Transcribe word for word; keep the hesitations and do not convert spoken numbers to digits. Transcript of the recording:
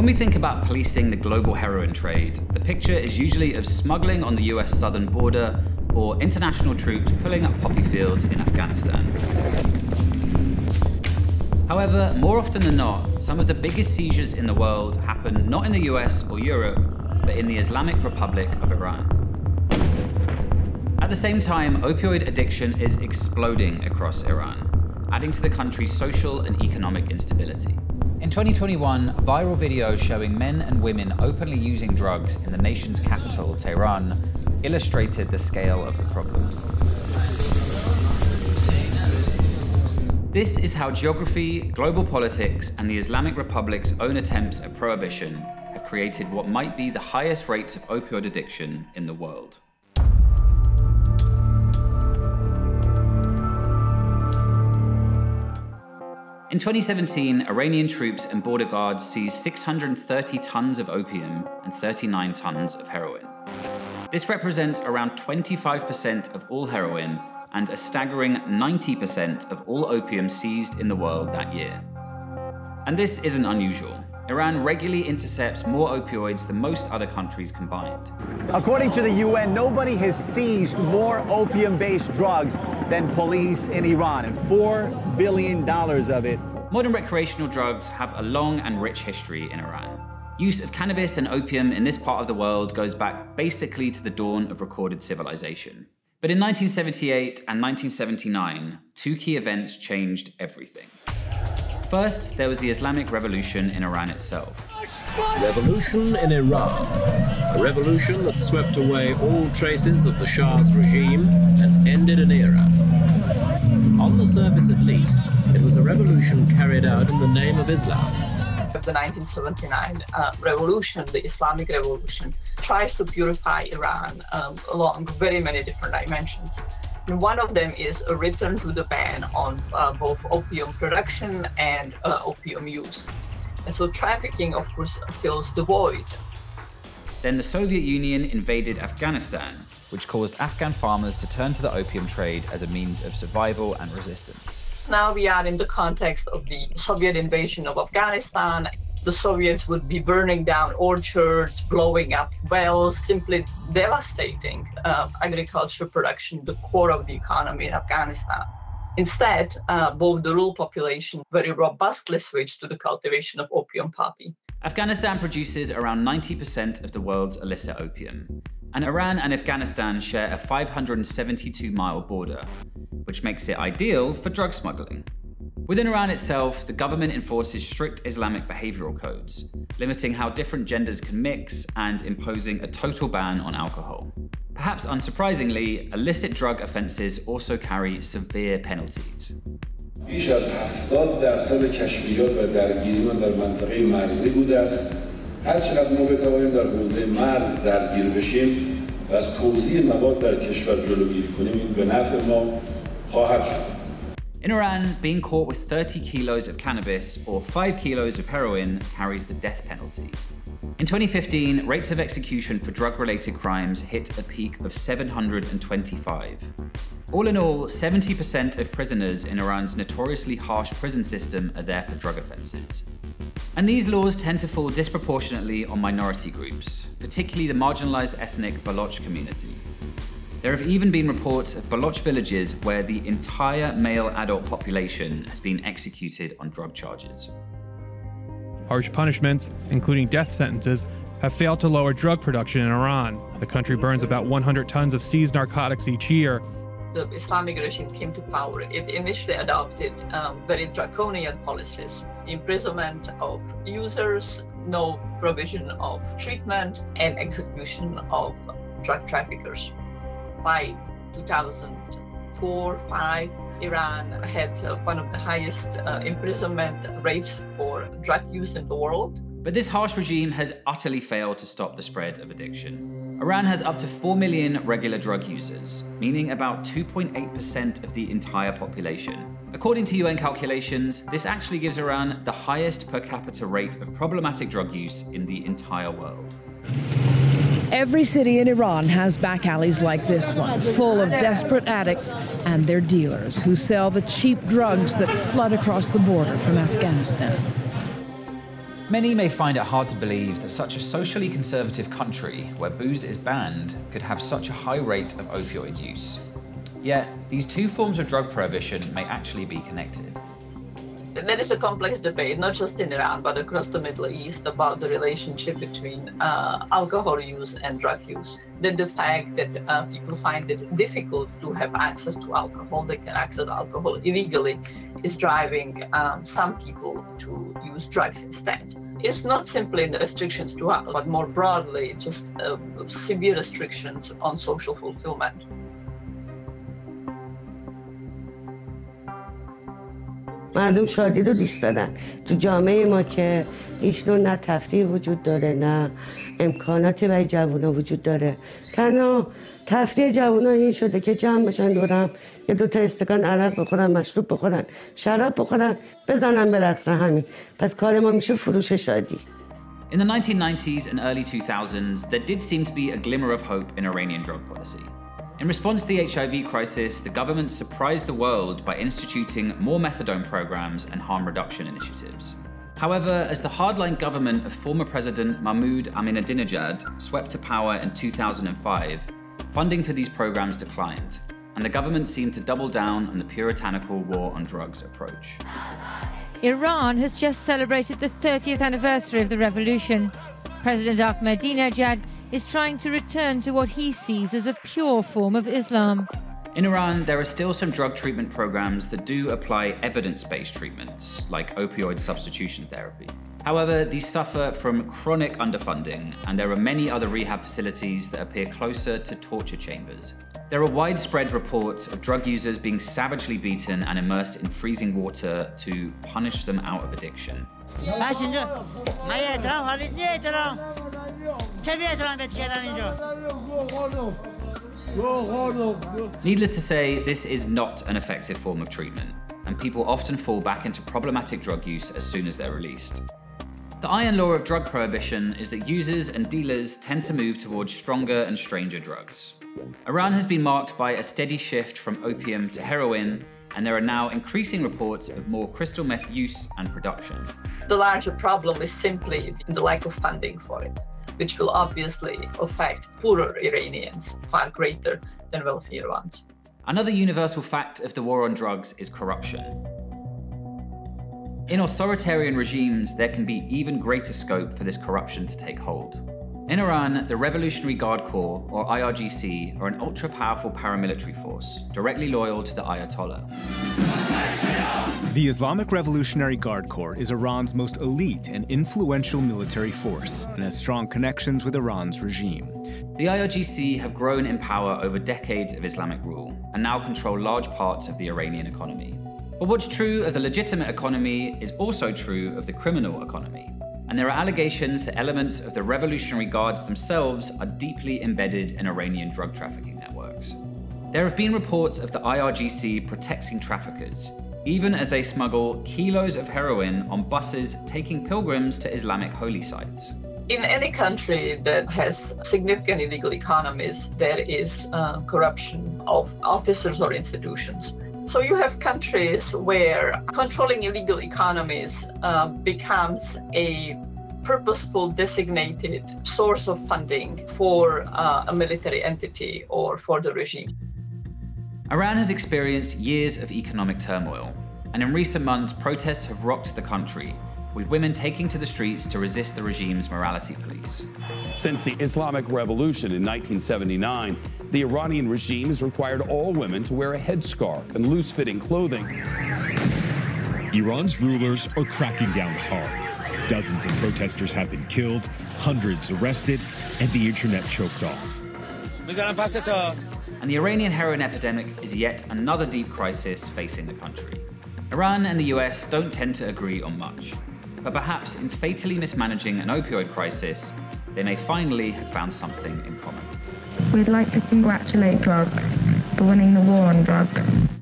When we think about policing the global heroin trade, the picture is usually of smuggling on the U S southern border or international troops pulling up poppy fields in Afghanistan. However, more often than not, some of the biggest seizures in the world happen not in the U S or Europe, but in the Islamic Republic of Iran. At the same time, opioid addiction is exploding across Iran, adding to the country's social and economic instability. In twenty twenty-one, viral videos showing men and women openly using drugs in the nation's capital, Tehran, illustrated the scale of the problem. This is how geography, global politics, and the Islamic Republic's own attempts at prohibition have created what might be the highest rates of opioid addiction in the world. In twenty seventeen, Iranian troops and border guards seized six hundred thirty tons of opium and thirty-nine tons of heroin. This represents around twenty-five percent of all heroin and a staggering ninety percent of all opium seized in the world that year. And this isn't unusual. Iran regularly intercepts more opioids than most other countries combined. According to the U N, nobody has seized more opium-based drugs than police in Iran, and four billion dollars of it. Modern recreational drugs have a long and rich history in Iran. Use of cannabis and opium in this part of the world goes back basically to the dawn of recorded civilization. But in nineteen seventy-eight and nineteen seventy-nine, two key events changed everything. First, there was the Islamic Revolution in Iran itself. Revolution in Iran. A revolution that swept away all traces of the Shah's regime and ended an era. On the surface at least, it was a revolution carried out in the name of Islam. The nineteen seventy-nine uh, revolution, the Islamic Revolution, tries to purify Iran um, along very many different dimensions. And one of them is a return to the ban on uh, both opium production and uh, opium use. And so trafficking, of course, fills the void. Then the Soviet Union invaded Afghanistan, which caused Afghan farmers to turn to the opium trade as a means of survival and resistance. Now we are in the context of the Soviet invasion of Afghanistan. The Soviets would be burning down orchards, blowing up wells, simply devastating uh, agricultural production, the core of the economy in Afghanistan. Instead, uh, both the rural population very robustly switched to the cultivation of opium poppy. Afghanistan produces around ninety percent of the world's illicit opium, and Iran and Afghanistan share a five hundred seventy-two mile border, which makes it ideal for drug smuggling. Within Iran itself, the government enforces strict Islamic behavioral codes, limiting how different genders can mix and imposing a total ban on alcohol. Perhaps unsurprisingly, illicit drug offenses also carry severe penalties. بیش از هفتاد درصد کشفیات و درگیری‌ها در منطقه مرزی بوده است. هر چقدر ما بتوانیم در حوزه مرز درگیر بشیم و از توزیع مواد در کشور جلوگیری کنیم، این به نفع ما خواهد شد. In Iran, being caught with thirty kilos of cannabis or five kilos of heroin carries the death penalty. In twenty fifteen, rates of execution for drug-related crimes hit a peak of seven hundred twenty-five. All in all, seventy percent of prisoners in Iran's notoriously harsh prison system are there for drug offenses. And these laws tend to fall disproportionately on minority groups, particularly the marginalized ethnic Baloch community. There have even been reports of Baloch villages where the entire male adult population has been executed on drug charges. Harsh punishments, including death sentences, have failed to lower drug production in Iran. The country burns about one hundred tons of seized narcotics each year. The Islamic regime came to power. It initially adopted um, very draconian policies, imprisonment of users, no provision of treatment, and execution of drug traffickers. By two thousand four five, Iran had uh, one of the highest uh, imprisonment rates for drug use in the world. But this harsh regime has utterly failed to stop the spread of addiction. Iran has up to four million regular drug users, meaning about two point eight percent of the entire population. According to U N calculations, this actually gives Iran the highest per capita rate of problematic drug use in the entire world. Every city in Iran has back alleys like this one, full of desperate addicts and their dealers who sell the cheap drugs that flood across the border from Afghanistan. Many may find it hard to believe that such a socially conservative country, where booze is banned, could have such a high rate of opioid use. Yet, these two forms of drug prohibition may actually be connected. There is a complex debate, not just in Iran, but across the Middle East, about the relationship between uh, alcohol use and drug use. That the fact that uh, people find it difficult to have access to alcohol, they can access alcohol illegally, is driving um, some people to use drugs instead. It's not simply the restrictions to alcohol, but more broadly, just uh, severe restrictions on social fulfillment. مردم شادی رو دوست دارن. تو جامعه ما که هیچ نوع نه تفریح وجود داره نه امکاناتی برای جوونا وجود داره. تنها تفریح جوونا این شده که جمع بشن دورم یه دو تا استکان عرق بخورن، مشروب بخورن، شراب بخورن، بزنن برقصن همین. پس کار ما میشه فروش شادی. In the nineteen nineties and early two thousands, there did seem to be a glimmer of hope in Iranian drug policy. In response to the H I V crisis, the government surprised the world by instituting more methadone programs and harm reduction initiatives. However, as the hardline government of former President Mahmoud Ahmadinejad swept to power in two thousand five, funding for these programs declined, and the government seemed to double down on the puritanical war on drugs approach. Iran has just celebrated the thirtieth anniversary of the revolution. President Ahmadinejad is trying to return to what he sees as a pure form of Islam. In Iran, there are still some drug treatment programs that do apply evidence-based treatments, like opioid substitution therapy. However, these suffer from chronic underfunding, and there are many other rehab facilities that appear closer to torture chambers. There are widespread reports of drug users being savagely beaten and immersed in freezing water to punish them out of addiction. Needless to say, this is not an effective form of treatment, and people often fall back into problematic drug use as soon as they're released. The iron law of drug prohibition is that users and dealers tend to move towards stronger and stranger drugs. Iran has been marked by a steady shift from opium to heroin, and there are now increasing reports of more crystal meth use and production. The larger problem is simply the lack of funding for it, which will obviously affect poorer Iranians far greater than wealthier ones. Another universal fact of the war on drugs is corruption. In authoritarian regimes, there can be even greater scope for this corruption to take hold. In Iran, the Revolutionary Guard Corps, or I R G C, are an ultra-powerful paramilitary force, directly loyal to the Ayatollah. The Islamic Revolutionary Guard Corps is Iran's most elite and influential military force and has strong connections with Iran's regime. The I R G C have grown in power over decades of Islamic rule and now control large parts of the Iranian economy. But what's true of the legitimate economy is also true of the criminal economy. And there are allegations that elements of the Revolutionary Guards themselves are deeply embedded in Iranian drug trafficking networks. There have been reports of the I R G C protecting traffickers, even as they smuggle kilos of heroin on buses taking pilgrims to Islamic holy sites. In any country that has significant illegal economies, there is uh, corruption of officers or institutions. So you have countries where controlling illegal economies uh, becomes a purposeful designated source of funding for uh, a military entity or for the regime. Iran has experienced years of economic turmoil, and in recent months, protests have rocked the country, with women taking to the streets to resist the regime's morality police. Since the Islamic Revolution in nineteen seventy-nine, the Iranian regime has required all women to wear a headscarf and loose-fitting clothing. Iran's rulers are cracking down hard. Dozens of protesters have been killed, hundreds arrested, and the internet choked off. And the Iranian heroin epidemic is yet another deep crisis facing the country. Iran and the U S don't tend to agree on much, but perhaps in fatally mismanaging an opioid crisis, they may finally have found something in common. We'd like to congratulate drugs for winning the war on drugs.